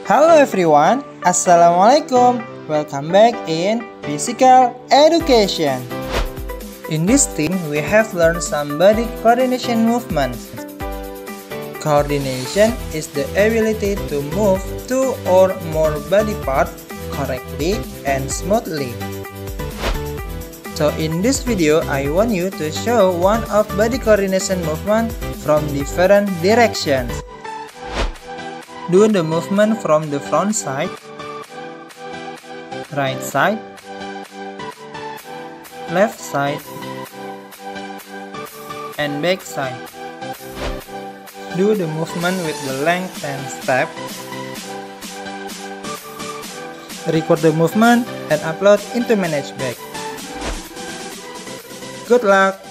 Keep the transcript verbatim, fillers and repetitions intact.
Hello everyone, Assalamualaikum. Welcome back in Physical Education. In this theme, we have learned some body coordination movements. Coordination is the ability to move two or more body parts correctly and smoothly. So in this video, I want you to show one of body coordination movement from different directions. Do the movement from the front side, right side, left side, and back side. Do the movement with the length and step. Record the movement and upload into ManageBag. Good luck!